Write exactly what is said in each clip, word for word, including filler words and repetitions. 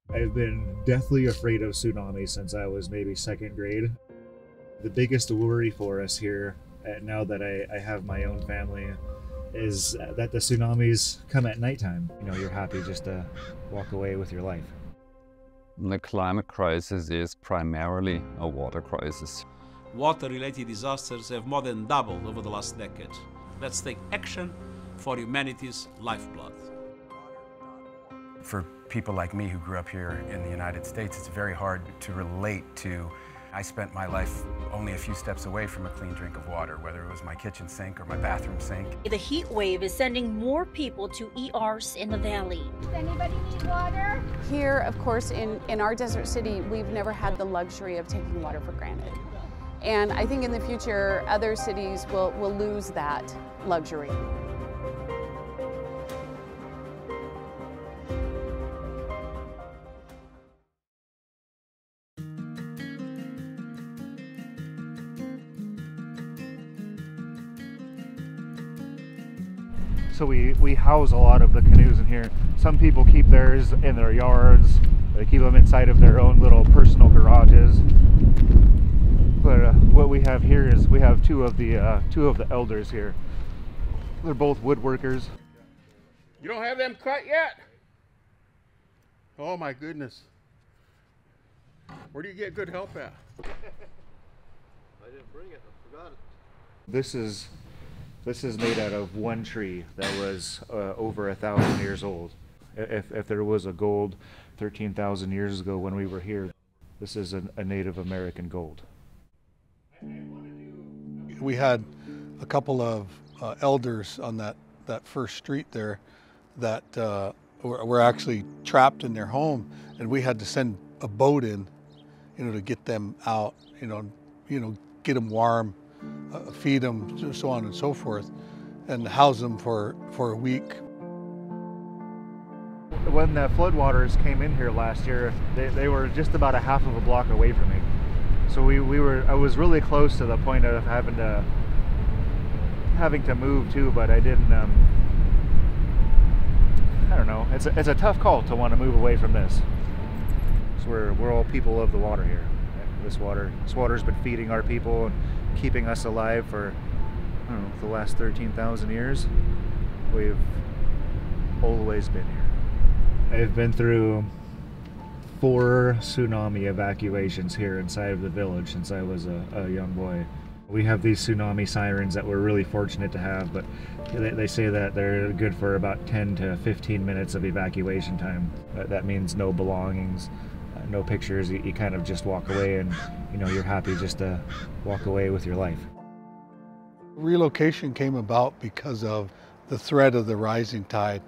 I've been deathly afraid of tsunamis since I was maybe second grade. The biggest worry for us here, uh, now that I, I have my own family, is that the tsunamis come at nighttime. You know, you're happy just to walk away with your life. The climate crisis is primarily a water crisis. Water-related disasters have more than doubled over the last decade. Let's take action for humanity's lifeblood. For people like me who grew up here in the United States, it's very hard to relate to. I spent my life only a few steps away from a clean drink of water, whether it was my kitchen sink or my bathroom sink. The heat wave is sending more people to E Rs in the valley. Does anybody need water? Here, of course, in, in our desert city, we've never had the luxury of taking water for granted. And I think in the future, other cities will, will lose that luxury. So we, we house a lot of the canoes in here. Some people keep theirs in their yards. They keep them inside of their own little personal garages. But uh, what we have here is we have two of the uh, two of the elders here. They're both woodworkers. You don't have them cut yet? Oh my goodness. Where do you get good help at? I didn't bring it, I forgot it. This is This is made out of one tree that was uh, over a thousand years old. If, if there was a gold thirteen thousand years ago when we were here, this is a, a Native American gold. We had a couple of uh, elders on that, that first street there that uh, were, were actually trapped in their home, and we had to send a boat in, you know, to get them out, you know, you know, get them warm. Uh, feed them, so on and so forth, and house them for, for a week. When the floodwaters came in here last year, they, they were just about a half of a block away from me. So we, we were, I was really close to the point of having to, having to move too, but I didn't, um, I don't know, it's a, it's a tough call to want to move away from this. So we're, we're all people of the water here. This water, this water's been feeding our people and keeping us alive for, I don't know, the last thirteen thousand years. We've always been here. I've been through four tsunami evacuations here inside of the village since I was a, a young boy. We have these tsunami sirens that we're really fortunate to have, but they, they say that they're good for about ten to fifteen minutes of evacuation time. That means no belongings, no pictures. You, you kind of just walk away, and you know, you're happy just to walk away with your life. Relocation came about because of the threat of the rising tide.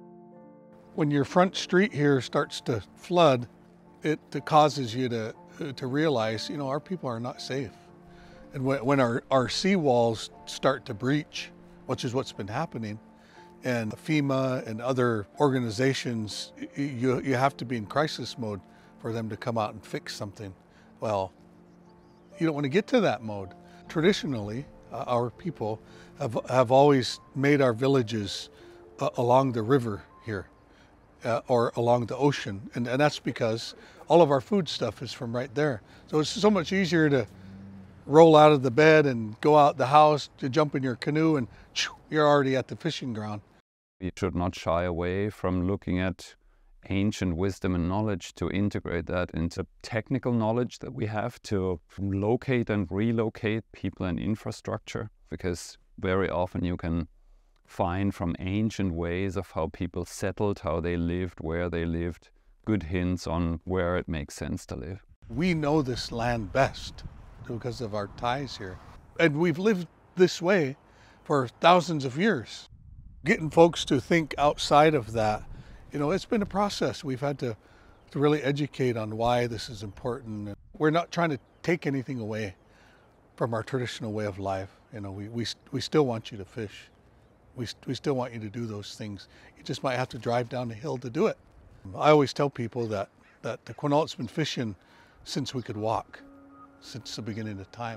When your front street here starts to flood, it causes you to, to realize, you know, our people are not safe. And when, when our, our seawalls start to breach, which is what's been happening, and FEMA and other organizations, you, you have to be in crisis mode for them to come out and fix something. Well, you don't want to get to that mode. Traditionally, uh, our people have, have always made our villages uh, along the river here, uh, or along the ocean. And, and that's because all of our food stuff is from right there. So it's so much easier to roll out of the bed and go out the house, to jump in your canoe, and you're already at the fishing ground. We should not shy away from looking at ancient wisdom and knowledge to integrate that into technical knowledge that we have to locate and relocate people and infrastructure, because very often you can find from ancient ways of how people settled, how they lived, where they lived, good hints on where it makes sense to live. We know this land best because of our ties here, and we've lived this way for thousands of years. Getting folks to think outside of that, you know, it's been a process. We've had to, to really educate on why this is important. We're not trying to take anything away from our traditional way of life. You know, we, we, we still want you to fish. We, we still want you to do those things. You just might have to drive down the hill to do it. I always tell people that, that the Quinault's been fishing since we could walk, since the beginning of time.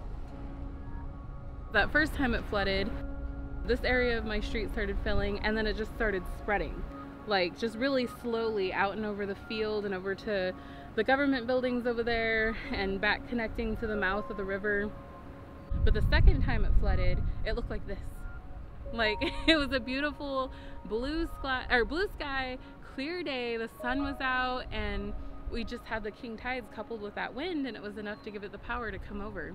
That first time it flooded, this area of my street started filling, and then it just started spreading. like just really slowly out and over the field and over to the government buildings over there and back connecting to the mouth of the river. But the second time it flooded, it looked like this. Like it was a beautiful blue sky, or blue sky, clear day, the sun was out, and we just had the king tides coupled with that wind, and it was enough to give it the power to come over.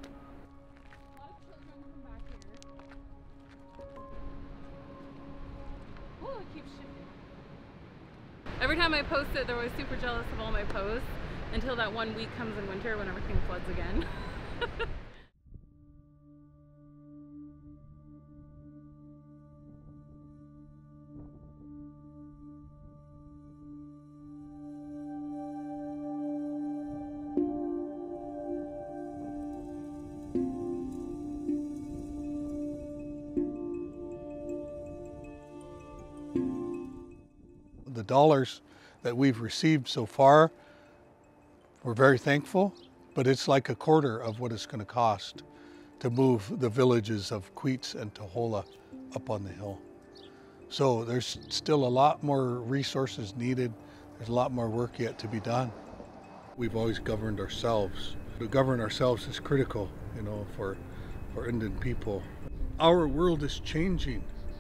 Oh, it keeps shifting. Every time I post it, they're always super jealous of all my posts until that one week comes in winter when everything floods again. The dollars that we've received so far, we're very thankful, but it's like a quarter of what it's going to cost to move the villages of Quinault and Taholah up on the hill. So there's still a lot more resources needed. There's a lot more work yet to be done. We've always governed ourselves. To govern ourselves is critical, you know, for, for Indian people. Our world is changing,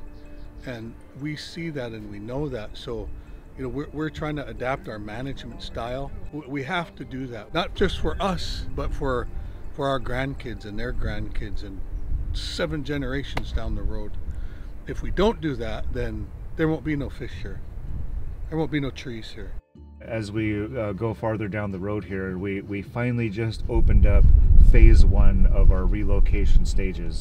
and we see that and we know that. So, you know, we're, we're trying to adapt our management style. We have to do that, not just for us, but for, for our grandkids and their grandkids and seven generations down the road. If we don't do that, then there won't be no fish here. There won't be no trees here. As we uh, go farther down the road here, we, we finally just opened up phase one of our relocation stages.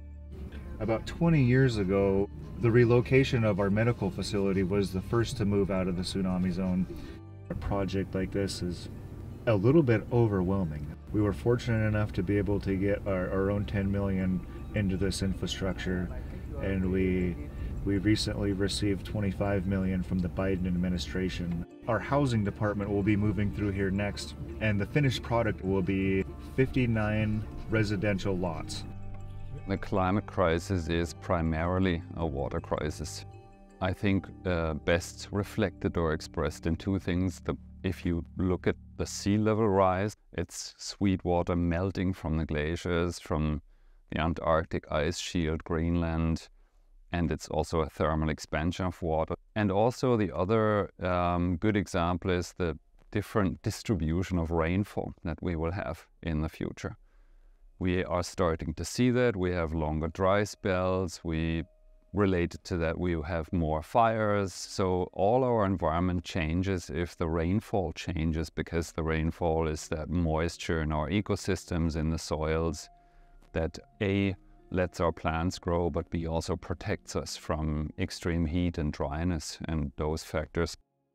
About twenty years ago, the relocation of our medical facility was the first to move out of the tsunami zone. A project like this is a little bit overwhelming. We were fortunate enough to be able to get our, our own ten million into this infrastructure, and we we recently received twenty-five million from the Biden administration. Our housing department will be moving through here next, and the finished product will be fifty-nine residential lots. The climate crisis is primarily a water crisis. I think uh, best reflected or expressed in two things. The, if you look at the sea level rise, it's sweet water melting from the glaciers, from the Antarctic ice shield, Greenland, and it's also a thermal expansion of water. And also the other um, good example is the different distribution of rainfall that we will have in the future. We are starting to see that. We have longer dry spells. We, related to that, we have more fires. So all our environment changes if the rainfall changes, because the rainfall is that moisture in our ecosystems, in the soils, that A, lets our plants grow, but B, also protects us from extreme heat and dryness and those factors.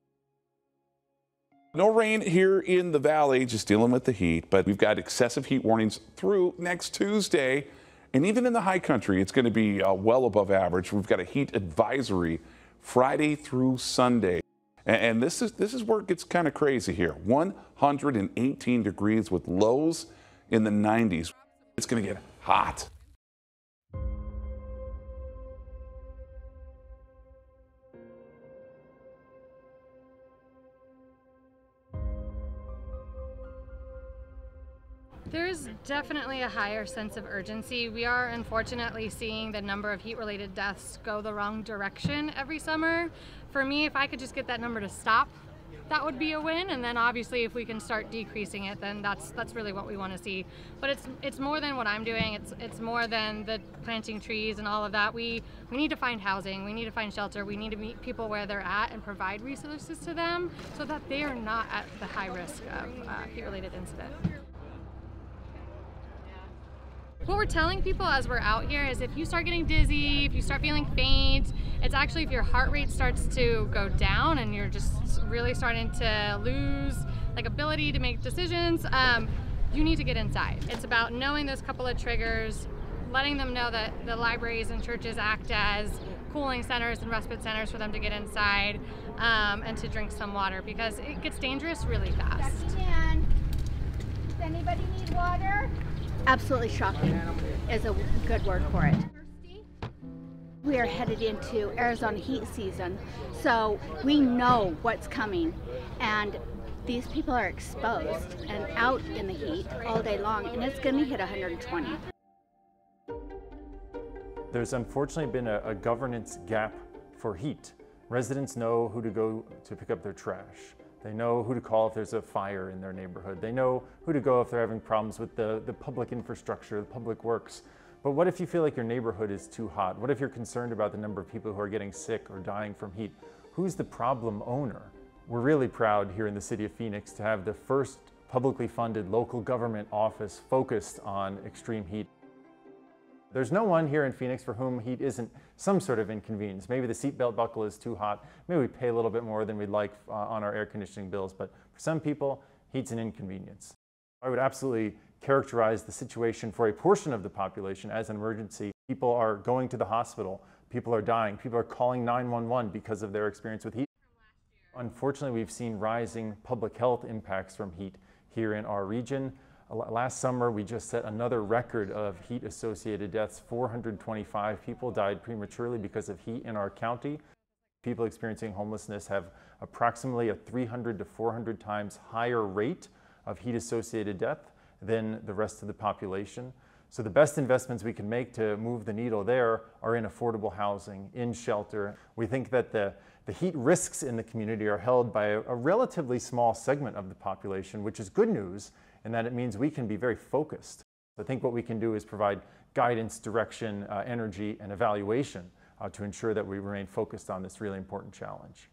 No rain here in the valley, just dealing with the heat, but we've got excessive heat warnings through next Tuesday. And even in the high country, it's going to be uh, well above average. We've got a heat advisory Friday through Sunday. And, and this is this is where it gets kind of crazy here. one hundred eighteen degrees with lows in the nineties. It's going to get hot. There's definitely a higher sense of urgency. We are unfortunately seeing the number of heat-related deaths go the wrong direction every summer. For me, if I could just get that number to stop, that would be a win. And then obviously if we can start decreasing it, then that's that's really what we want to see. But it's it's more than what I'm doing. It's it's more than the planting trees and all of that. We we need to find housing. We need to find shelter. We need to meet people where they're at and provide resources to them so that they are not at the high risk of uh, heat-related incident. What we're telling people as we're out here is if you start getting dizzy, if you start feeling faint, it's actually if your heart rate starts to go down and you're just really starting to lose like ability to make decisions, um, you need to get inside. It's about knowing those couple of triggers, letting them know that the libraries and churches act as cooling centers and respite centers for them to get inside um, and to drink some water, because it gets dangerous really fast. Does anybody need water? Absolutely shocking is a good word for it. We are headed into Arizona heat season, so we know what's coming, and these people are exposed and out in the heat all day long, and it's going to hit one hundred twenty. There's unfortunately been a, a governance gap for heat. Residents know who to go to pick up their trash. They know who to call if there's a fire in their neighborhood. They know who to go if they're having problems with the, the public infrastructure, the public works. But what if you feel like your neighborhood is too hot? What if you're concerned about the number of people who are getting sick or dying from heat? Who's the problem owner? We're really proud here in the city of Phoenix to have the first publicly funded local government office focused on extreme heat. There's no one here in Phoenix for whom heat isn't some sort of inconvenience. Maybe the seatbelt buckle is too hot. Maybe we pay a little bit more than we'd like uh, on our air conditioning bills, but for some people, heat's an inconvenience. I would absolutely characterize the situation for a portion of the population as an emergency. People are going to the hospital. People are dying. People are calling nine one one because of their experience with heat. Unfortunately, we've seen rising public health impacts from heat here in our region. Last summer, we just set another record of heat-associated deaths. four hundred twenty-five people died prematurely because of heat in our county. People experiencing homelessness have approximately a three hundred to four hundred times higher rate of heat-associated death than the rest of the population. So the best investments we can make to move the needle there are in affordable housing, in shelter. We think that the, the heat risks in the community are held by a, a relatively small segment of the population, which is good news, in that it means we can be very focused. I think what we can do is provide guidance, direction, uh, energy, and evaluation uh, to ensure that we remain focused on this really important challenge.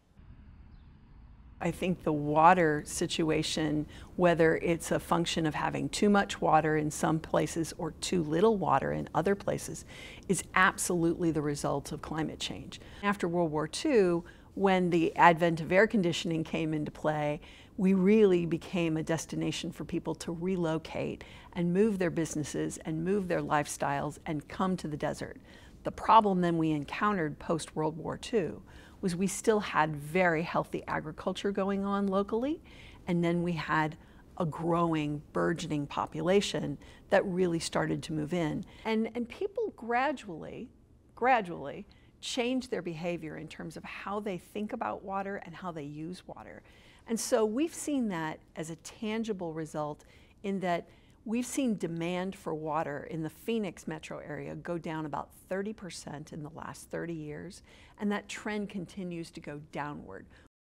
I think the water situation, whether it's a function of having too much water in some places or too little water in other places, is absolutely the result of climate change. After World War Two, when the advent of air conditioning came into play, we really became a destination for people to relocate and move their businesses and move their lifestyles and come to the desert. The problem then we encountered post-World War Two was we still had very healthy agriculture going on locally, and then we had a growing, burgeoning population that really started to move in. And, and people gradually, gradually changed their behavior in terms of how they think about water and how they use water. And so we've seen that as a tangible result in that we've seen demand for water in the Phoenix metro area go down about thirty percent in the last thirty years, and that trend continues to go downward.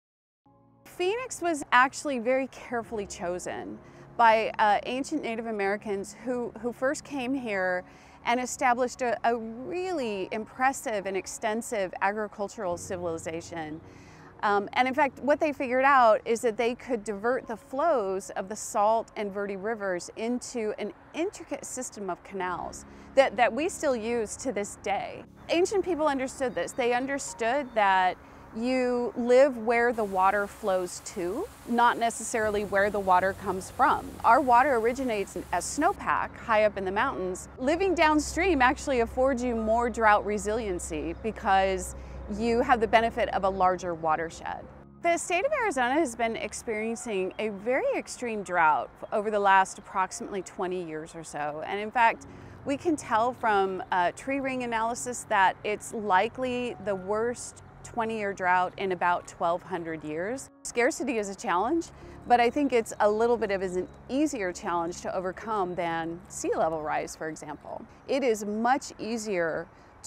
Phoenix was actually very carefully chosen by uh, ancient Native Americans who, who first came here and established a, a really impressive and extensive agricultural civilization. Um, and in fact, what they figured out is that they could divert the flows of the Salt and Verde rivers into an intricate system of canals that, that we still use to this day. Ancient people understood this. They understood that you live where the water flows to, not necessarily where the water comes from. Our water originates as snowpack high up in the mountains. Living downstream actually affords you more drought resiliency because you have the benefit of a larger watershed. The state of Arizona has been experiencing a very extreme drought over the last approximately twenty years or so. And in fact, we can tell from uh, tree ring analysis that it's likely the worst twenty year drought in about twelve hundred years. Scarcity is a challenge, but I think it's a little bit of an easier challenge to overcome than sea level rise, for example. It is much easier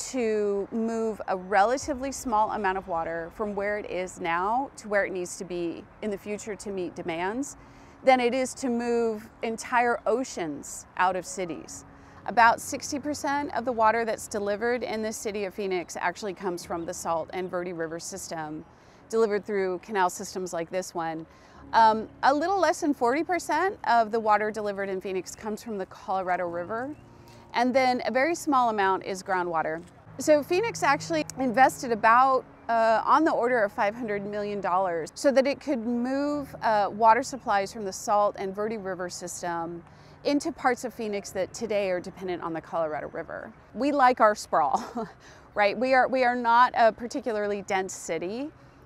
to move a relatively small amount of water from where it is now to where it needs to be in the future to meet demands than it is to move entire oceans out of cities. About sixty percent of the water that's delivered in the city of Phoenix actually comes from the Salt and Verde River system, delivered through canal systems like this one. Um, a little less than forty percent of the water delivered in Phoenix comes from the Colorado River. And then a very small amount is groundwater. So Phoenix actually invested about uh, on the order of five hundred million dollars so that it could move uh, water supplies from the Salt and Verde River system into parts of Phoenix that today are dependent on the Colorado River. We like our sprawl, right? We are, we are not a particularly dense city.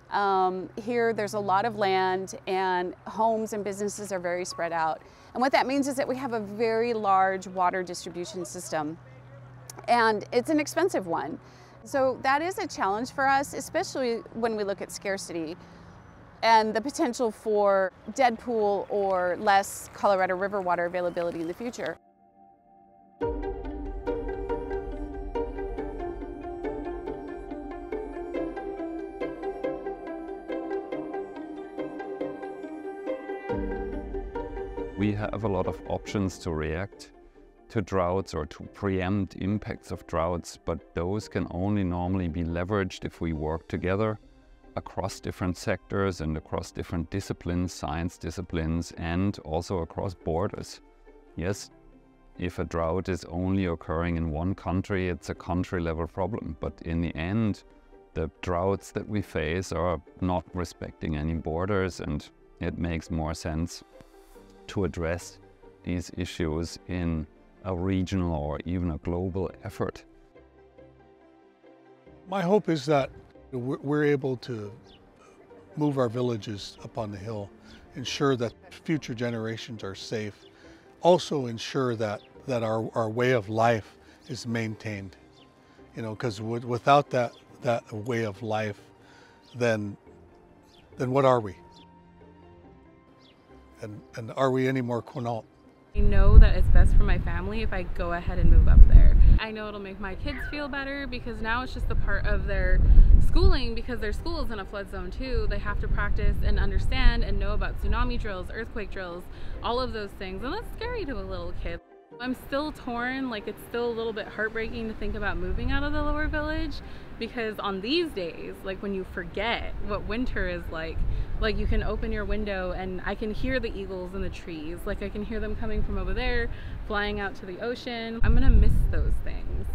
Um, here there's a lot of land and homes and businesses are very spread out. And what that means is that we have a very large water distribution system. And it's an expensive one. So that is a challenge for us, especially when we look at scarcity and the potential for dead pool or less Colorado River water availability in the future. We have a lot of options to react to droughts or to preempt impacts of droughts, but those can only normally be leveraged if we work together across different sectors and across different disciplines, science disciplines, and also across borders. Yes, if a drought is only occurring in one country, it's a country-level problem, but in the end, the droughts that we face are not respecting any borders, and it makes more sense to address these issues in a regional or even a global effort. My hope is that we're able to move our villages up on the hill, ensure that future generations are safe, also ensure that, that our, our way of life is maintained. You know, because without that, that way of life, then, then what are we? And, and are we any more Quinault? I know that it's best for my family if I go ahead and move up there. I know it'll make my kids feel better because now it's just a part of their schooling, because their school is in a flood zone too. They have to practice and understand and know about tsunami drills, earthquake drills, all of those things, and that's scary to a little kid. I'm still torn, like it's still a little bit heartbreaking to think about moving out of the lower village, because on these days, like when you forget what winter is like, like you can open your window and I can hear the eagles in the trees, like I can hear them coming from over there, flying out to the ocean. I'm gonna miss those things.